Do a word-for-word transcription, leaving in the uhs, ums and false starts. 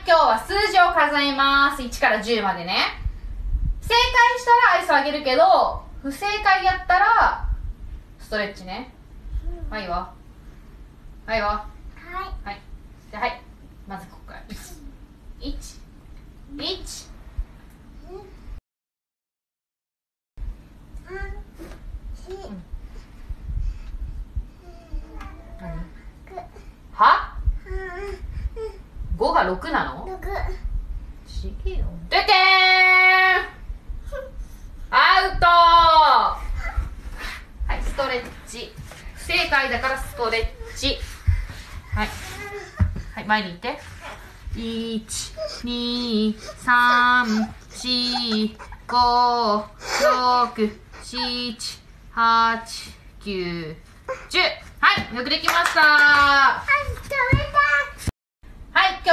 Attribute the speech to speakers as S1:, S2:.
S1: 今日は数字を数えます。いちからじゅうまでね。正解したらアイスあげるけど、不正解やったらストレッチね。はいわはいわはいはい。じゃあはい、まずここからいちいちいちはごがろくなの？ちげえよ。出てーんアウトー。はい、ストレッチ。不正解だからストレッチ。はい。はい、前に行って。いち、に、さん、よん、ご、ろく、しち、はち、きゅう、じゅう。はい、よくできました。はい、今日